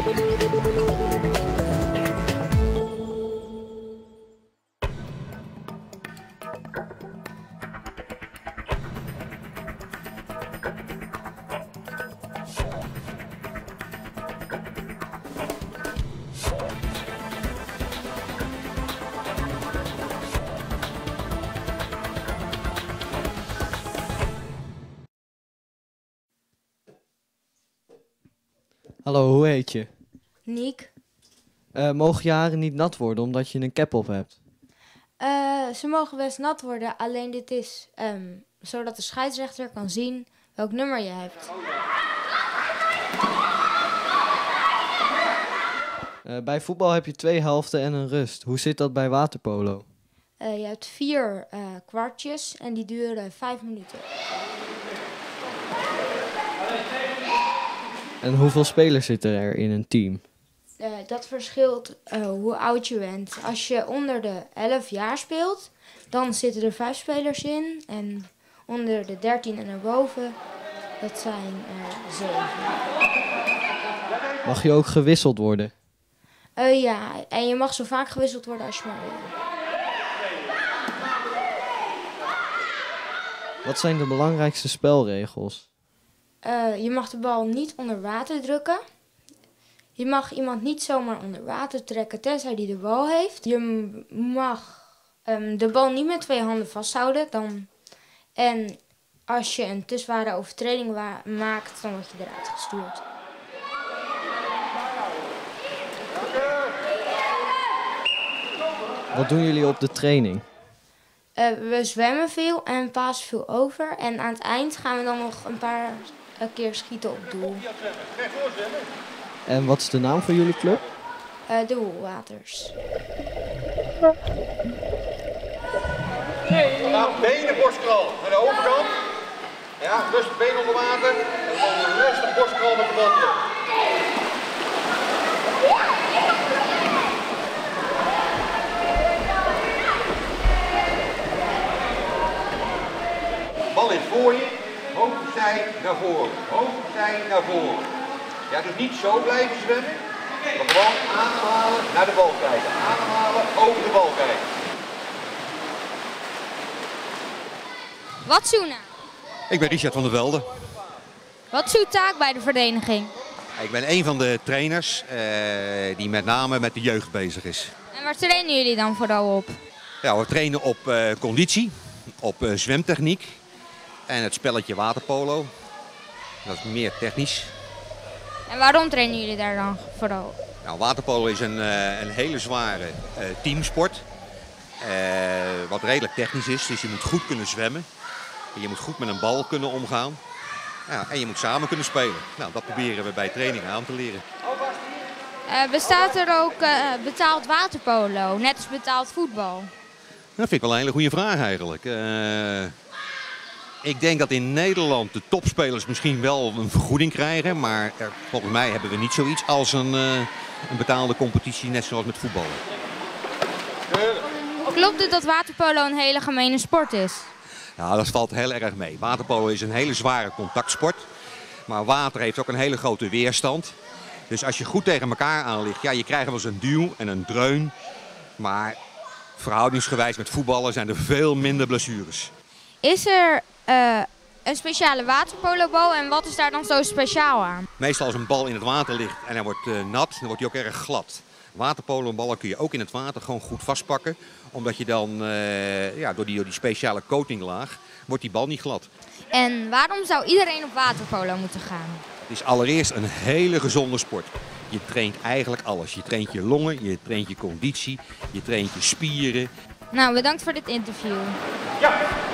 Hallo, hoe heet je? Niek. Mogen je haren niet nat worden omdat je een cap op hebt? Ze mogen best nat worden, alleen dit is zodat de scheidsrechter kan zien welk nummer je hebt. Bij voetbal heb je 2 helften en een rust. Hoe zit dat bij waterpolo? Je hebt 4 kwartjes en die duren 5 minuten. En hoeveel spelers zitten er in een team? Dat verschilt hoe oud je bent. Als je onder de 11 jaar speelt, dan zitten er 5 spelers in. En onder de 13 en erboven, dat zijn er 7. Mag je ook gewisseld worden? Ja, en je mag zo vaak gewisseld worden als je maar wil. Wat zijn de belangrijkste spelregels? Je mag de bal niet onder water drukken. Je mag iemand niet zomaar onder water trekken tenzij die de bal heeft. Je mag de bal niet met 2 handen vasthouden. En als je een te zware overtreding maakt, dan word je eruit gestuurd. Wat doen jullie op de training? We zwemmen veel en pasen veel over. En aan het eind gaan we dan nog een paar keer schieten op doel. En wat is de naam van jullie club? De Woelwaters. Nou, benen borstkrol aan de overkant. Ja, rustig been onder water. En dan rustig borstkrol met de bal terug. Bal is voor je, hoofdzij naar voren, hoofdzij naar voren. Ja, dus niet zo blijven zwemmen, maar gewoon ademhalen, naar de bal kijken. Ademhalen, over de bal kijken. Wat is uw naam? Ik ben Richard van der Velde. Wat is uw taak bij de vereniging? Ik ben een van de trainers die met name met de jeugd bezig is. En waar trainen jullie dan vooral op? Ja, we trainen op conditie, op zwemtechniek en het spelletje waterpolo. Dat is meer technisch. En waarom trainen jullie daar dan vooral op? Nou, waterpolo is een hele zware teamsport. Wat redelijk technisch is, dus je moet goed kunnen zwemmen. Je moet goed met een bal kunnen omgaan. Ja, en je moet samen kunnen spelen. Nou, dat proberen we bij trainingen aan te leren. Bestaat er ook betaald waterpolo, net als betaald voetbal? Dat vind ik wel een hele goede vraag eigenlijk. Ik denk dat in Nederland de topspelers misschien wel een vergoeding krijgen. Maar volgens mij hebben we niet zoiets als een betaalde competitie, net zoals met voetballen. Klopt het dat waterpolo een hele gemene sport is? Ja, dat valt heel erg mee. Waterpolo is een hele zware contactsport. Maar water heeft ook een hele grote weerstand. Dus als je goed tegen elkaar aan ligt, ja, je krijgt wel eens een duw en een dreun. Maar verhoudingsgewijs met voetballen zijn er veel minder blessures. Is er een speciale waterpolobal en wat is daar dan zo speciaal aan? Meestal als een bal in het water ligt en hij wordt nat, dan wordt hij ook erg glad. Waterpoloballen kun je ook in het water gewoon goed vastpakken. Omdat je dan door die speciale coatinglaag wordt die bal niet glad. En waarom zou iedereen op waterpolo moeten gaan? Het is allereerst een hele gezonde sport. Je traint eigenlijk alles. Je traint je longen, je traint je conditie, je traint je spieren. Nou, bedankt voor dit interview. Ja.